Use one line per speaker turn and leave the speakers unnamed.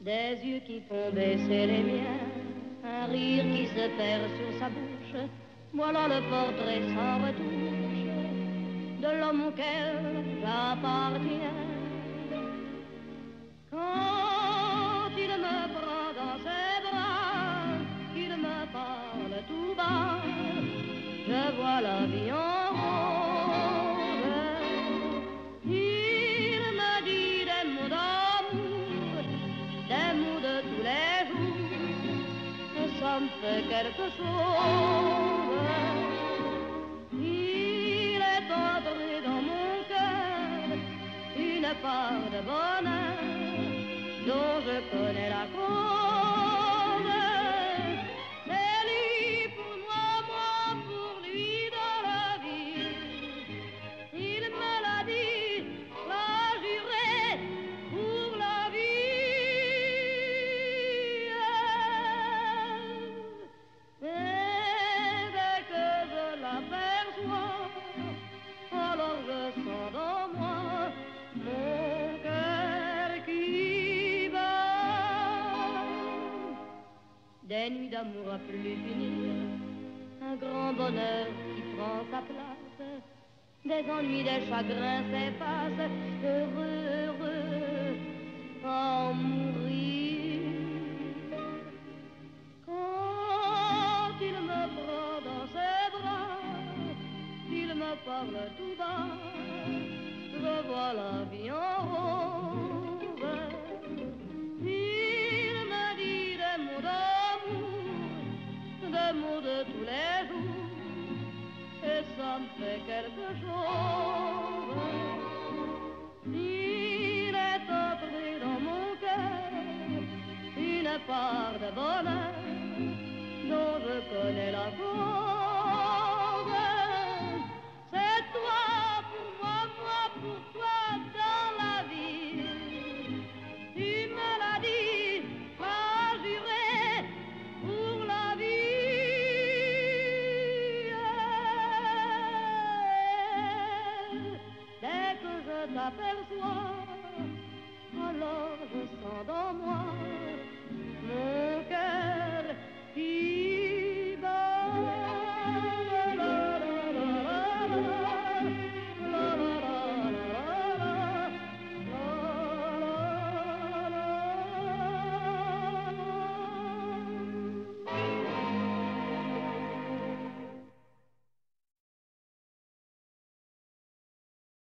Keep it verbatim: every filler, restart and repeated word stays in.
Des yeux qui font baisser les miens, un rire qui se perd sur sa bouche. Voilà le portrait sans retouche de l'homme auquel j'appartiens. Quand il me prend dans ses bras, qu'il me parle tout bas, je vois la vie en rose. Il me dit des mots d'amour, des mots de tous les jours, et ça me fait quelque chose. Il est entré dans mon cœur une part de bonheur dont je connais la cause. C'est lui pour moi, moi pour lui de la vie. Il me l'a dit, l'a juré pour la vie. Et dès que je l'aperçois, alors je sens dans moi mon cœur qui bat. Des nuits d'amour à plus finir, un grand bonheur qui prend sa place, des ennuis, des chagrins s'effacent, heureux, heureux, à en mourir. Quand il me prend dans ses bras, il me parle tout bas, je vois la vie en rose. Il me dit des mots d'amour, des mots de tous les jours, et ça me fait quelque chose. Il est entré dans mon cœur une part de bonheur dont je connais la cause. C'est toi pour moi, moi pour toi dans la vie. Tu me l'as dit, m'as juré pour la vie. Dès que je t'aperçois, alors je sens dans moi